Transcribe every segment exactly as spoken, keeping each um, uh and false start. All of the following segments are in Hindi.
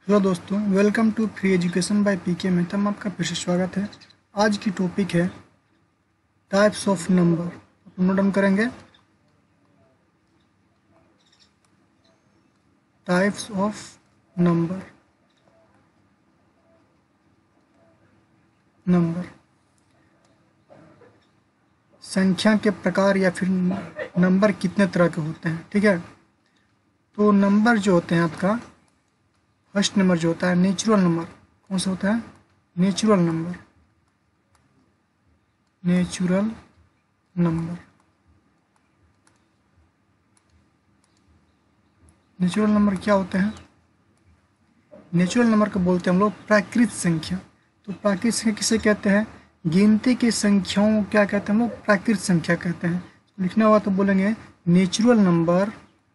हेलो दोस्तों, welcome to free education by P K Mehta में आपका फिर से स्वागत है। आज की टॉपिक है टाइप्स ऑफ नंबर। आप नोट डाउन करेंगे टाइप्स ऑफ नंबर। नंबर संख्या के प्रकार या फिर नंबर कितने तरह के होते हैं। ठीक है, तो नंबर जो होते हैं आपका फर्स्ट नंबर जो होता है नेचुरल नंबर। कौन सा होता है? Natural number. Natural number natural number क्या होते हैं? नेचुरल नंबर को बोलते हैं हम लोग प्राकृत संख्या। तो प्राकृत संख्या किसे कहते हैं? गिनती की संख्याओं को क्या कहते हैं हम लोग? प्राकृत संख्या कहते हैं। लिखना हुआ तो बोलेंगे natural number.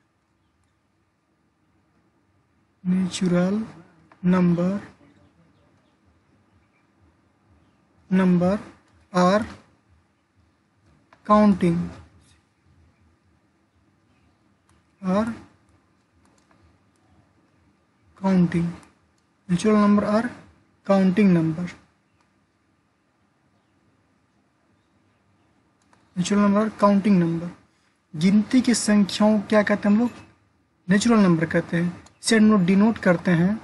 Natural number number are counting are counting natural number are counting number. Natural number counting number. गिनती की संख्याओं क्या कहते हैं हम लोग? नेचुरल नंबर कहते हैं। इसे हम लोग डिनोट करते हैं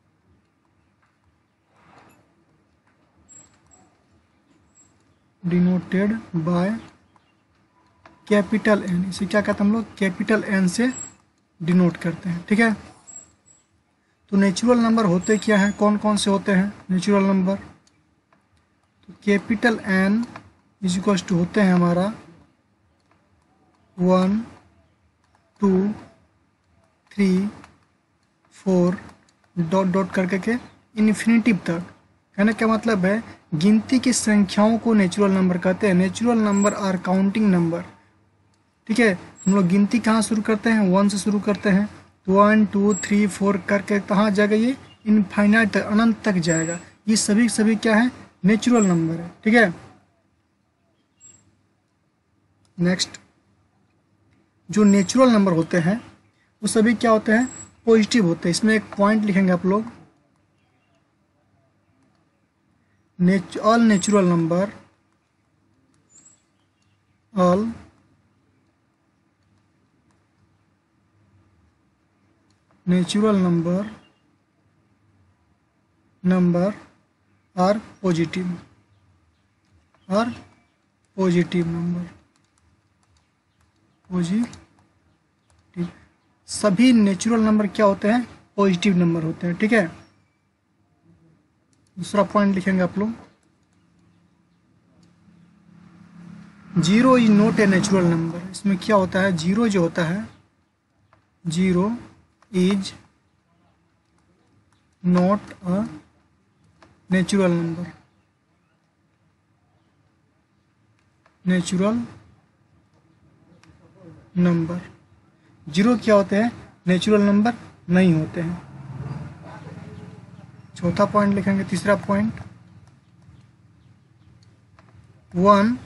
डिनोटेड बाय कैपिटल एन। इसे क्या कहते हैं हम लोग? कैपिटल एन से डिनोट करते हैं। ठीक है, तो नेचुरल नंबर होते क्या हैं? कौन कौन से होते हैं नेचुरल नंबर? तो capital N is equals to होते हैं हमारा one two three four dot dot करके के इन्फिनिटिव तक। कहने का मतलब है गिनती की संख्याओं को नेचुरल नंबर कहते हैं। Natural number are counting number. ठीक है, हम लोग गिनती कहाँ शुरू करते हैं? वन से शुरू करते हैं। तो वन टू थ्री फोर करके कहाँ जाएगा? ये इनफाइनाइट तक, अनंत तक जाएगा। ये सभी सभी क्या है? नेचुरल नंबर है। ठीक है, नेक्स्ट जो नेचुरल नंबर होते हैं वो सभी क्या होते हैं? पॉजिटिव होते हैं। इसमें एक पॉइंट लिखेंगे आप लोग, all natural number all natural number number are positive are positive number positive. सभी नेचुरल नंबर क्या होते हैं? पॉजिटिव नंबर होते हैं। ठीक है, दूसरा पॉइंट लिखेंगे आप लोग, zero is not a natural number. इसमें क्या होता है? जीरो जो होता है, zero is not a natural number. Natural number zero क्या होते हैं? नेचुरल नंबर नहीं होते हैं। चौथा पॉइंट लिखेंगे, तीसरा point, one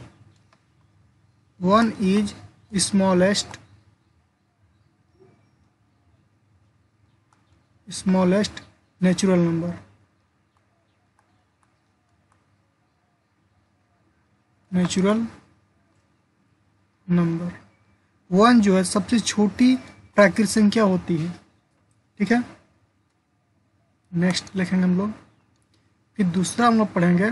one is smallest smallest natural number. Natural number one जो है सबसे छोटी प्राकृतिक संख्या होती है। ठीक है, नेक्स्ट लिखेंगे हम लोग। फिर दूसरा हम लोग पढ़ेंगे,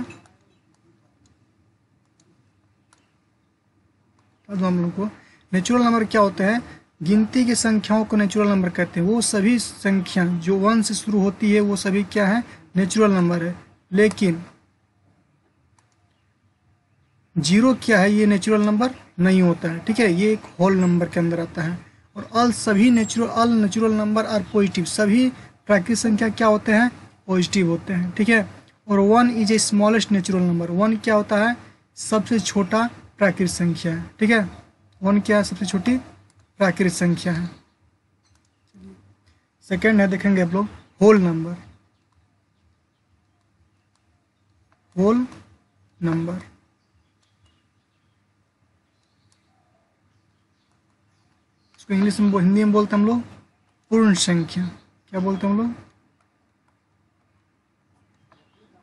अब हम लोग को नेचुरल नंबर क्या होते हैं? गिनती की संख्याओं को नेचुरल नंबर कहते हैं। वो सभी संख्या जो वन से शुरू होती है वो सभी क्या है? नेचुरल नंबर है। लेकिन जीरो क्या है? ये नेचुरल नंबर नहीं होता है। ठीक है, ये एक होल नंबर के अंदर आता है। और ऑल सभी natural all natural number are positive. सभी प्राकृतिक संख्या क्या होते हैं? पॉजिटिव होते हैं। ठीक है, और one is a smallest natural number. One क्या होता है? सबसे छोटा प्राकृतिक संख्या है। ठीक है, वन क्या है? सबसे छोटी प्राकृतिक संख्या है। सेकेंड है, देखेंगे आप लोग, होल नंबर। होल नंबर इसको इंग्लिश में हिंदी में बोलते हैं हम लोग पूर्ण संख्या। क्या बोलते हैं हम लोग?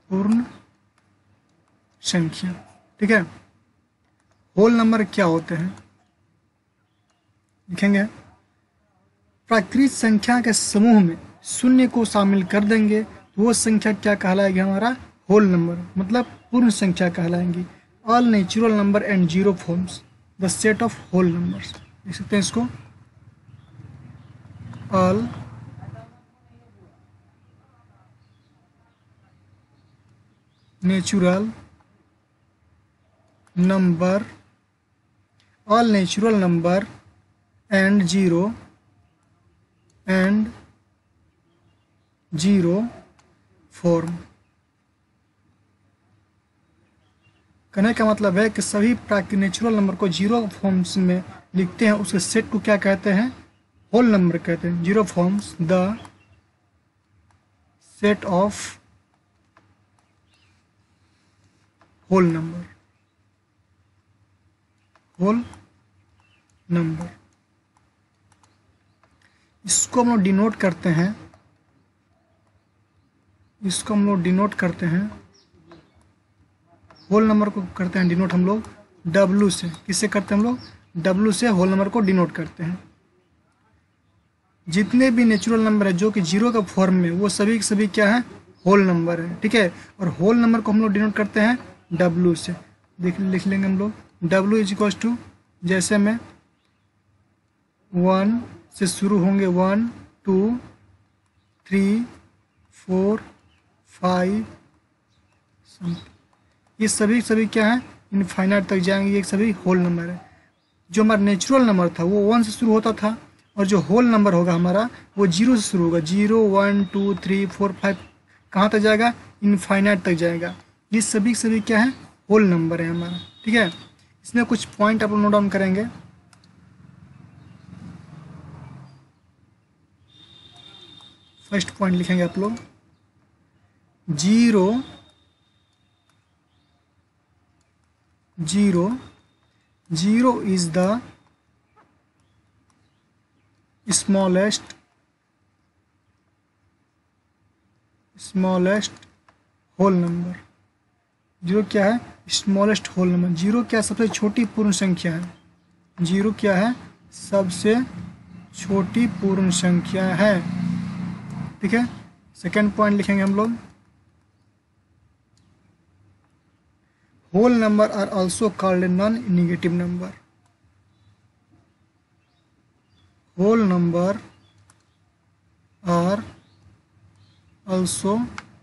पूर्ण संख्या। ठीक है, होल नंबर क्या होते हैं लिखेंगे, प्राकृत संख्या के समूह में शून्य को शामिल कर देंगे तो वो संख्या क्या कहलाएगी, हमारा होल नंबर, मतलब पूर्ण संख्या कहलाएंगी। All natural number and zero forms the set of whole numbers, देख सकते हैं इसको, all natural number, all natural number and zero and zero form. कहने का मतलब है कि सभी प्राकृतिक नेचुरल नंबर को जीरो फॉर्म्स में लिखते हैं, उसके सेट को क्या कहते हैं, होल नंबर कहते हैं। Zero forms the set of whole number, whole number. इसको हम लोग डिनोट करते हैं, इसको हम लोग डिनोट करते हैं, होल नंबर को करते हैं डिनोट हम लोग डब्ल्यू से। किससे करते हैं हम लोग, डब्ल्यू से होल नंबर को डिनोट करते हैं। जितने भी नेचुरल नंबर है जो कि जीरो का फॉर्म में, वो सभी के सभी क्या है, होल नंबर है। ठीक है, और होल नंबर को हम लोग डिनोट करते हैं डब्ल्यू से। देख लिख लेंगे हम लोग, डब्ल्यू इज इक्वल्स टू, जैसे में वन से शुरू होंगे, one two three four five, ये सभी सभी क्या है, इनफाइनाइट तक जाएंगे, ये सभी होल नंबर है। जो हमारा नेचुरल नंबर था वो वन से शुरू होता था, और जो होल नंबर होगा हमारा वो जीरो से शुरू होगा, zero one two three four five, कहाँ तक जाएगा, इनफाइनाइट तक जाएगा। ये सभी सभी क्या है, होल नंबर है हमारा। ठीक है, इसमें कुछ पॉइंट आप लोग नोट डाउन करेंगे। फर्स्ट पॉइंट लिखेंगे आप लोग, zero zero zero is the smallest smallest whole number. Zero क्या है, स्मॉलेस्ट होल नंबर। जीरो क्या, सबसे छोटी पूर्ण संख्या है। जीरो क्या है, सबसे छोटी पूर्ण संख्या है। ठीक है, सेकेंड पॉइंट लिखेंगे हम लोग, whole number are also called non negative number. Whole number are also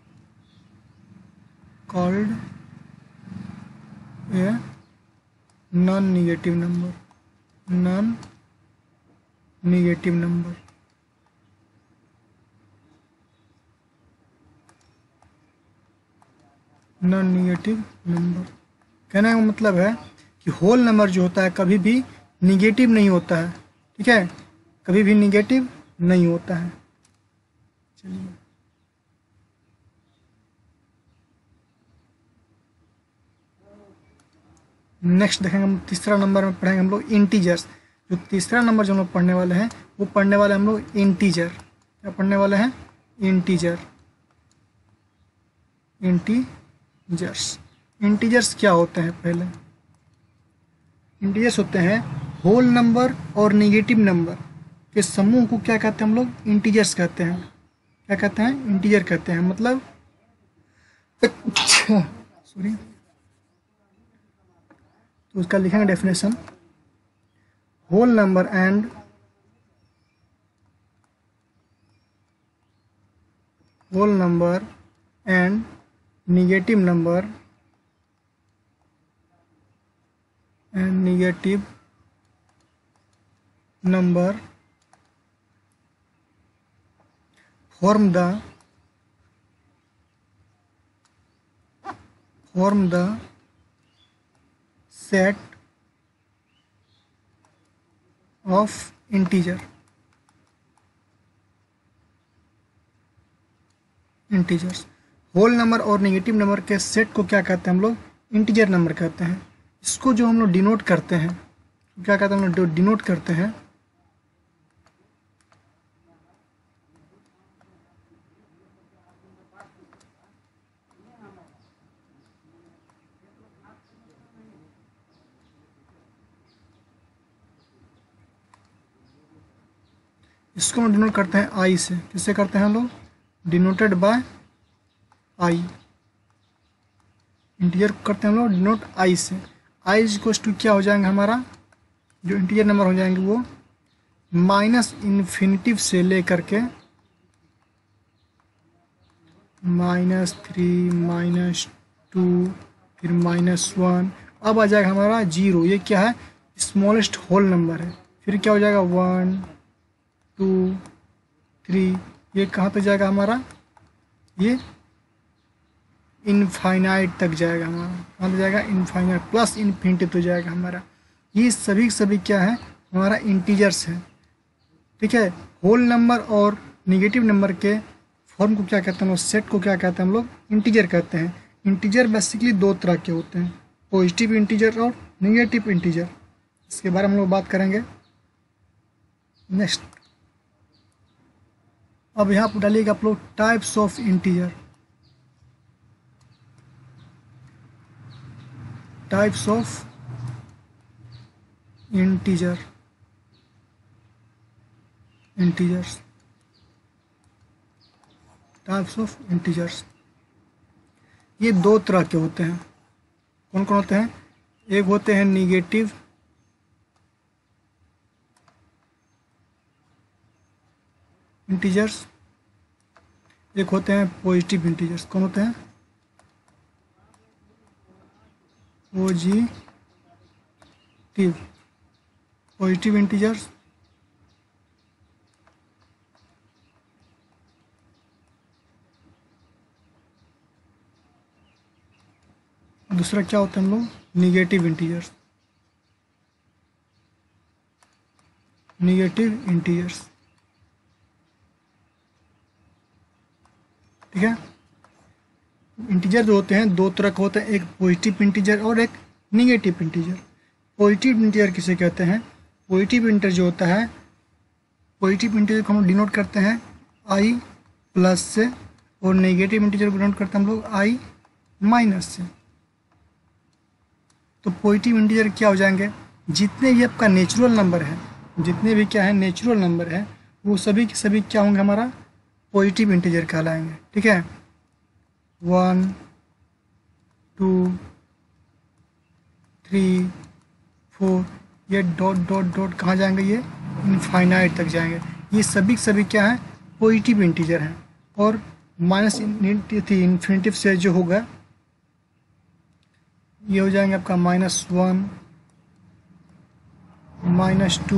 called a non negative number, non negative number. Non negative number कहने का मतलब है कि होल नंबर जो होता है कभी भी निगेटिव नहीं होता है। ठीक है, कभी भी निगेटिव नहीं होता है। चलिए नेक्स्ट देखेंगे हम, तीसरा नंबर में पढ़ेंगे हम लोग इंटीजर्स। जो तीसरा नंबर जो हम लोग पढ़ने वाले हैं वो पढ़ने वाले हम लोग इंटीजर। क्या पढ़ने वाले हैं, इंटीजर। इंटीजर्स इंटीजर्स क्या होते हैं, पहले इंटीजर्स होते हैं होल नंबर और नेगेटिव नंबर के समूह को क्या कहते हैं हम लोग, इंटीजर्स कहते हैं। क्या कहते हैं, इंटीजर कहते हैं। मतलब सॉरी, तो उसका लिखेंगे definition, whole number and whole number and negative number and negative number form the form the set of integer integers. Whole number और नेगेटिव नंबर के सेट को क्या कहते हैं हम लोग, इंटीजर नंबर कहते हैं। इसको जो हम लोग डिनोट करते हैं, क्या कहते हैं हम लोग, डिनोट करते हैं इसको हम डिनोट करते हैं आई से। किससे करते हैं हम लोग? Denoted by I. इंटीजर करते हैं हम लोग डिनोट आई से। आई इक्वल्स टू क्या हो जाएंगे हमारा, जो इंटीजर नंबर हो जाएंगे वो माइनस इन्फिनिटिव से लेकर के माइनस थ्री, माइनस टू, फिर माइनस वन, अब आ जाएगा हमारा जीरो। ये क्या है? स्मॉलेस्ट होल नंबर है। फिर क्या हो जाएगा? वन, टू, थ्री, ये कहाँ तक जाएगा हमारा? ये इनफाइनाइट तक जाएगा हमारा। कहाँ तक जाएगा? इनफाइनाइट प्लस इन्फिनिटी तो जाएगा हमारा। ये सभी सभी क्या है? हमारा इंटीजर्स है। ठीक है। होल नंबर और निगेटिव नंबर के फॉर्म को क्या कहते हैं लोग? सेट को क्या कहते हैं हम लोग? इंटीजर कहते हैं। इंटीजर बेसिकली दो तरह के होते हैं, पॉजिटिव इंटीजर और निगेटिव इंटीजर। इसके बारे में हम लोग बात करेंगे नेक्स्ट। अब यहाँ पर डालिएगा आप लोग types of integer. Types of integer, integers, types of integers. ये दो तरह के होते हैं। कौन कौन होते हैं? एक होते हैं निगेटिव इंटीजर्स, एक होते हैं पॉजिटिव इंटीजर्स। कौन होते हैं? पॉजिटिव पॉजिटिव इंटीजर्स दूसरा क्या होता है हम लोग? Negative integers, negative integers. ठीक है। इंटीजर जो होते हैं दो तरह के होते हैं, एक पॉजिटिव इंटीजर और एक निगेटिव इंटीजर। पॉजिटिव इंटीजर किसे कहते हैं? पॉजिटिव इंटीजर जो होता है, पॉजिटिव इंटीजर को हम डिनोट करते हैं आई प्लस से, और नेगेटिव इंटीजर को डिनोट करते हैं हम लोग आई माइनस से। तो पॉजिटिव इंटीजर क्या हो जाएंगे? जितने भी आपका नेचुरल नंबर है, जितने भी क्या है नेचुरल नंबर है, वो सभी के सभी क्या होंगे? हमारा पॉजिटिव इंटीजर कहलाएंगे। ठीक है। वन, टू, थ्री, फोर, ये डॉट डॉट डॉट कहाँ जाएंगे? ये इनफाइनाइट तक जाएंगे। ये सभी सभी क्या है? पॉजिटिव इंटीजर हैं। और माइनस इन्फिनिटिव से जो होगा ये हो जाएंगे आपका minus one, minus two,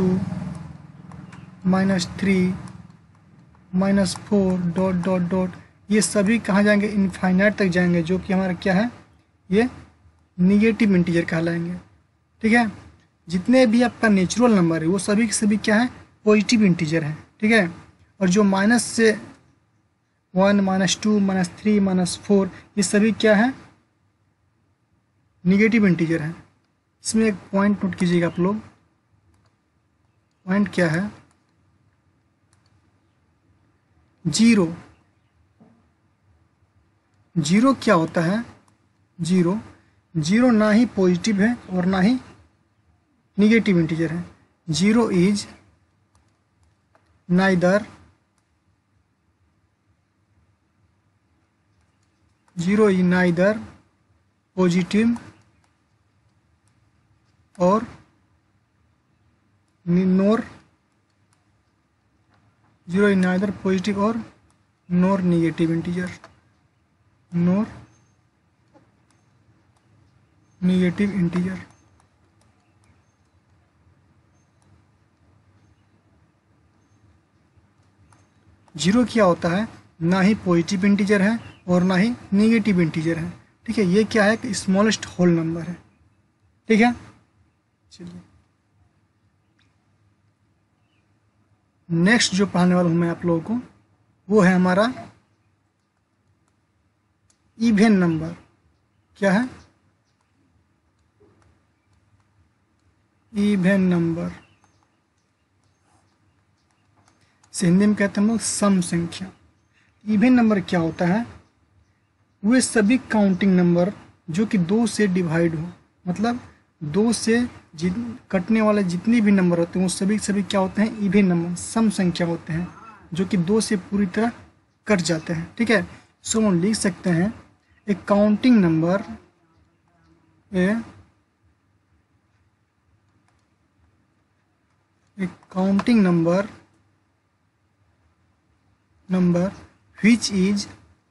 minus three, minus four, dot dot dot, ये सभी कहाँ जाएंगे? इनफाइनाइट तक जाएंगे, जो कि हमारा क्या है? ये निगेटिव इंटीजर कहलाएंगे। ठीक है। जितने भी आपका नेचुरल नंबर है वो सभी के सभी क्या है? पॉजिटिव इंटीजर हैं। ठीक है। और जो माइनस से one, minus two, minus three, minus four, ये सभी क्या है? निगेटिव इंटीजर हैं। इसमें एक पॉइंट नोट कीजिएगा आप लोग। पॉइंट क्या है? जीरो। जीरो क्या होता है? जीरो जीरो ना ही पॉजिटिव है और ना ही निगेटिव इंटीजर है। Zero is neither zero is neither positive और nor zero is neither positive और nor negative integer, nor negative integer. Zero क्या होता है? ना ही पॉजिटिव इंटीजर है और ना ही निगेटिव इंटीजर है। ठीक है। ये क्या है? कि स्मॉलेस्ट होल नंबर है। ठीक है। चलिए नेक्स्ट जो पढ़ाने वाला हूं मैं आप लोगों को वो है हमारा इवन नंबर। क्या है? इवन नंबर से हिंदी में कहते हैं हम लोग सम संख्या। इवन नंबर क्या होता है? वे सभी काउंटिंग नंबर जो कि दो से डिवाइड हो, मतलब दो से जित कटने वाले जितने भी नंबर होते हैं वो सभी सभी क्या होते हैं, इवन नंबर, सम संख्या होते हैं, जो कि दो से पूरी तरह कट जाते हैं। ठीक है, सो हम लिख सकते हैं a counting number a a counting number number which is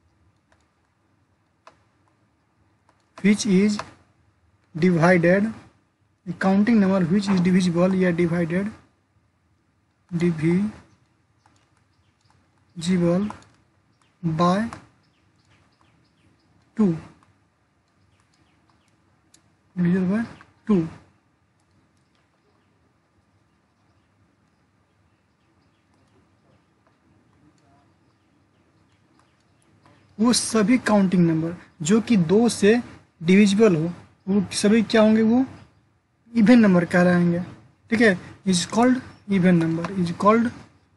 which is divided, a counting number which is divisible या divided divisible by two, divisible by two। वो सभी काउंटिंग नंबर जो कि दो से डिविजिबल हो वो सभी क्या होंगे, वो इवन नंबर कहलाएंगे। ठीक है, is called even number, is called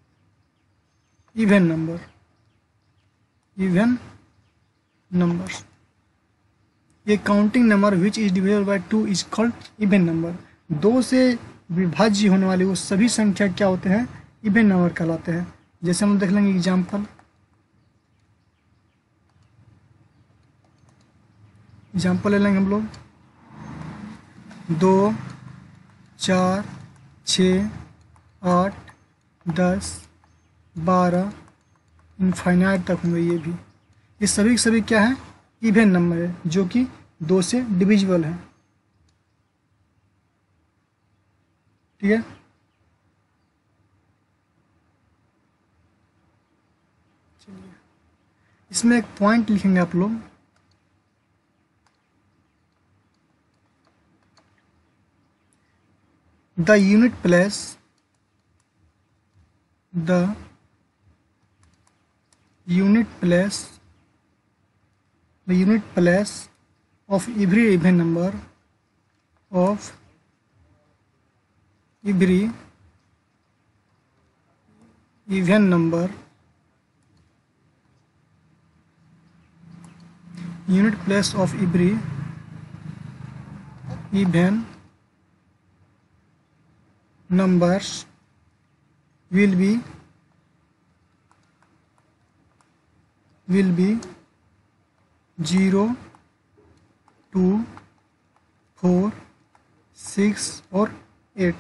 even number, even number. ये counting number which is divisible by two is called even number. दो से विभाज्य होने वाले वो सभी संख्या क्या होते हैं, इवन नंबर कहलाते हैं। जैसे हम देख लेंगे एग्जाम्पल, एग्जाम्पल ले लेंगे हम लोग, दो, चार, छः, आठ, दस, बारह, इनफाइनाइट तक होंगे। ये भी ये सभी सभी क्या है, इवन नंबर है, जो कि दो से डिविजिबल है। ठीक है, चलिए इसमें एक पॉइंट लिखेंगे आप लोग, the unit place the unit place the unit place of every even number of every even number unit place of every even numbers will be will be zero, two, four, six और eight।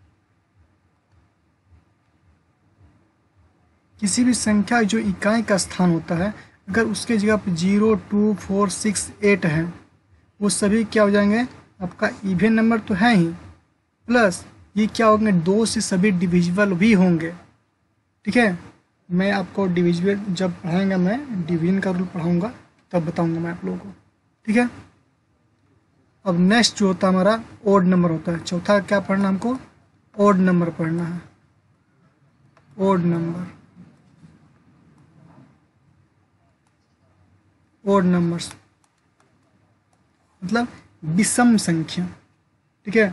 किसी भी संख्या जो इकाई का स्थान होता है, अगर उसके जगह पर zero, two, four, six, eight है, वो सभी क्या हो जाएंगे, आपका इवन नंबर तो है ही, प्लस ये क्या होंगे, दो से सभी डिविजिबल भी होंगे। ठीक है, मैं आपको डिविजिबल जब पढ़ाएंगा, मैं डिवीजन का रूल पढ़ाऊंगा तब बताऊंगा मैं आप लोगों को। ठीक है, अब नेक्स्ट जो होता है हमारा ओड नंबर होता है। चौथा क्या पढ़ना, हमको ओड नंबर पढ़ना है। ओड नंबर, ओड नंबर्स मतलब विषम संख्या। ठीक है,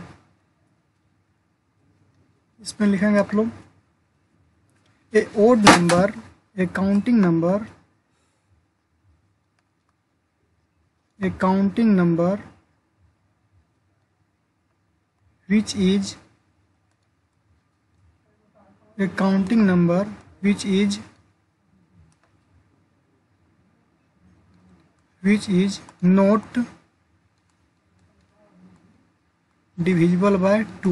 इसमें लिखेंगे आप लोग, a odd number, a counting number, a counting number which is a counting number which is which is not divisible by two,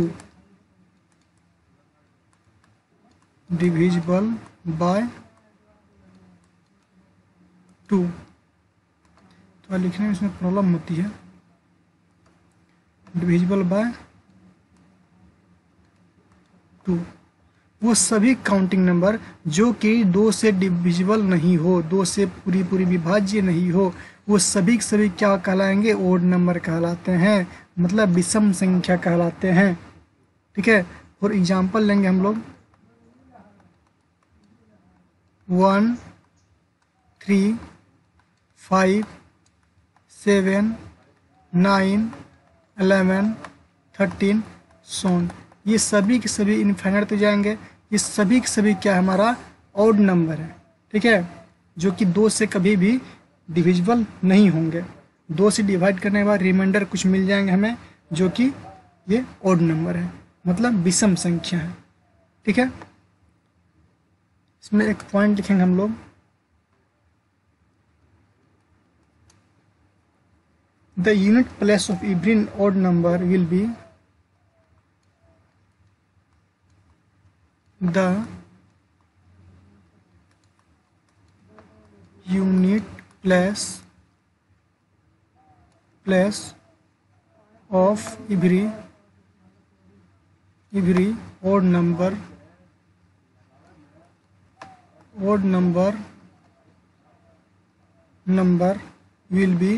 divisible by two. तो लिखने में इसमें प्रॉब्लम होती है, डिविजिबल बाय टू। वो सभी काउंटिंग नंबर जो कि दो से डिविजिबल नहीं हो, दो से पूरी पूरी विभाज्य नहीं हो, वो सभी सभी क्या कहलाएंगे, ओड नंबर कहलाते हैं, मतलब विषम संख्या कहलाते हैं। ठीक है, और एग्जाम्पल लेंगे हम लोग, one, three, five, seven, nine, eleven, thirteen, so on. ये सभी के सभी इनफाइनाइट तो जाएंगे, ये सभी के सभी क्या हमारा ऑड नंबर है। ठीक है, जो कि दो से कभी भी डिविजिबल नहीं होंगे। दो से डिवाइड करने के बाद रिमाइंडर कुछ मिल जाएंगे हमें, जो कि ये ओड नंबर है, मतलब विषम संख्या है। ठीक है, इसमें एक पॉइंट लिखेंगे हम लोग, the unit place of every odd number will be the unit place place of every every odd number odd number number will be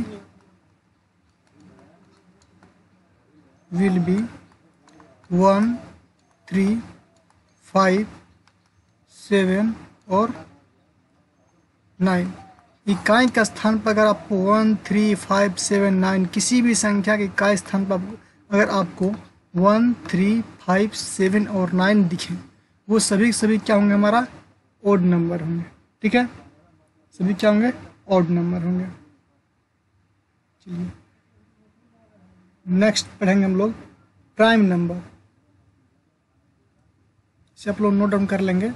will be one, three, five, seven और नाइन। इकाई का स्थान पर अगर आपको one, three, five, seven, nine किसी भी संख्या के इकाई स्थान पर अगर आपको वन, थ्री, फाइव, सेवन और नाइन दिखे, वो सभी सभी क्या होंगे, हमारा ओड नंबर होंगे। ठीक है, सभी क्या होंगे, ओड नंबर होंगे। चलिए नेक्स्ट पढ़ेंगे हम लोग प्राइम नंबर। इसे आप लोग नोट डाउन कर लेंगे।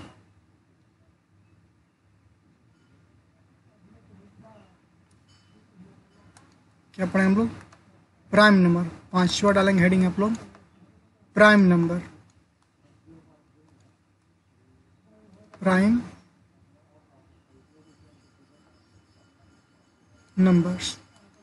क्या पढ़े हम लोग, प्राइम नंबर। पांचवा डालेंगे हेडिंग आप लोग, प्राइम नंबर। Prime numbers.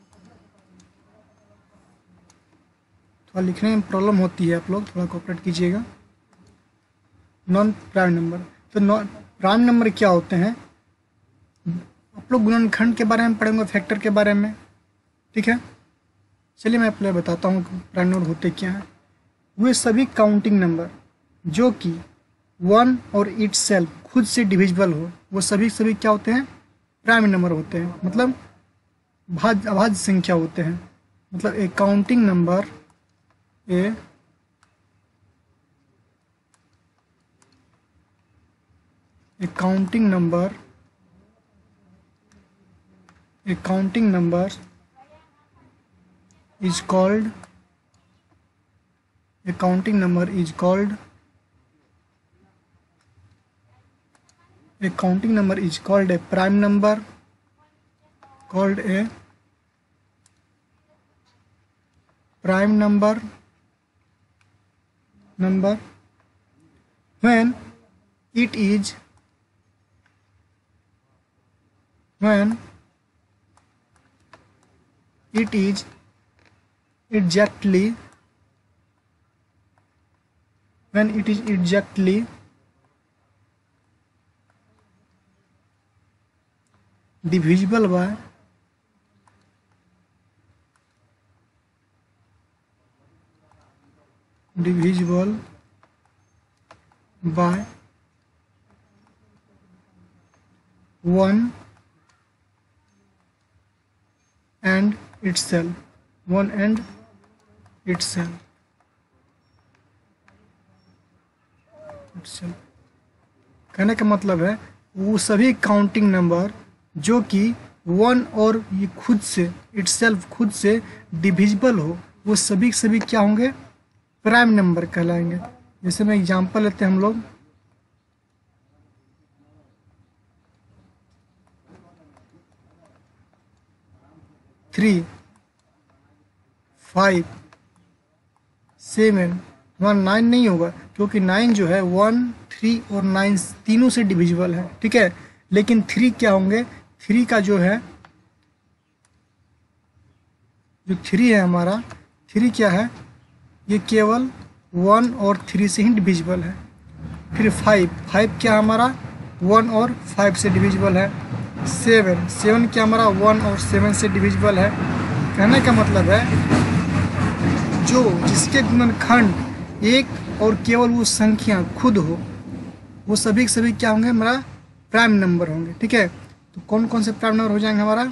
थोड़ा लिखने में प्रॉब्लम होती है, आप लोग थोड़ा कोऑपरेट कीजिएगा। नॉन प्राइम नंबर, तो नॉन प्राइम नंबर क्या होते हैं, आप लोग गुणनखंड के बारे में पढ़ेंगे, फैक्टर के बारे में। ठीक है, चलिए मैं पहले बताता हूँ प्राइम नंबर होते क्या हैं। वे सभी काउंटिंग नंबर जो कि वन और इट सेल्फ खुद से डिविजिबल हो, वो सभी सभी क्या होते हैं, प्राइम नंबर होते हैं, मतलब भाज्य अभाज्य संख्या होते हैं। मतलब a counting number a a counting number a counting number is called a counting number is called a counting number is called a prime number called a prime number number when it is when it is exactly when it is exactly divisible by divisible by one and itself one and itself itself कहने का मतलब है वो सभी काउंटिंग नंबर जो कि वन और ये खुद से इटसेल्फ खुद से डिविजिबल हो, वो सभी सभी क्या होंगे, प्राइम नंबर कहलाएंगे। जैसे मैं एग्जांपल लेते हैं हम लोग, थ्री, फाइव, सेवन, हमारा नाइन नहीं होगा क्योंकि नाइन जो है वन, थ्री और नाइन तीनों से डिविजिबल है। ठीक है, लेकिन थ्री क्या होंगे, थ्री का जो है जो थ्री है हमारा, थ्री क्या है, ये केवल वन और थ्री से ही डिविजिबल है। फिर फाइव, फाइव क्या हमारा वन और फाइव से डिविजिबल है। सेवन, सेवन क्या हमारा वन और सेवन से डिविजिबल है। कहने का मतलब है जो जिसके गुणनखंड एक और केवल वो संख्या खुद हो, वो सभी सभी क्या होंगे, हमारा प्राइम नंबर होंगे। ठीक है, तो कौन कौन से प्राइम नंबर हो जाएंगे हमारा,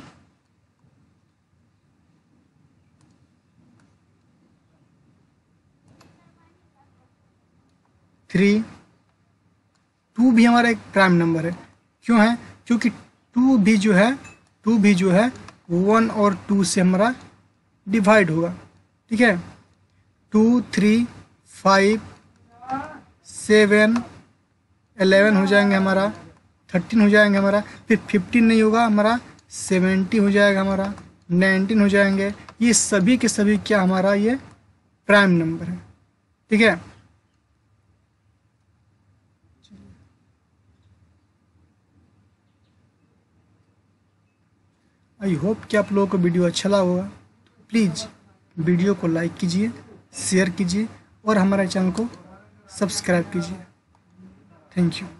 थ्री, टू भी हमारा एक प्राइम नंबर है। क्यों है, क्योंकि टू भी जो है टू भी जो है वन और टू से हमारा डिवाइड होगा। ठीक है, two, three, five, seven, eleven हो जाएंगे हमारा, थर्टीन हो जाएंगे हमारा, फिर फिफ्टीन नहीं होगा हमारा, सेवेंटी हो जाएगा हमारा, नाइनटीन हो जाएंगे। ये सभी के सभी क्या हमारा ये प्राइम नंबर है, ठीक है। आई होप कि आप लोगों को वीडियो अच्छा लगा होगा। प्लीज़ वीडियो को लाइक कीजिए, शेयर कीजिए और हमारे चैनल को सब्सक्राइब कीजिए। Thank you.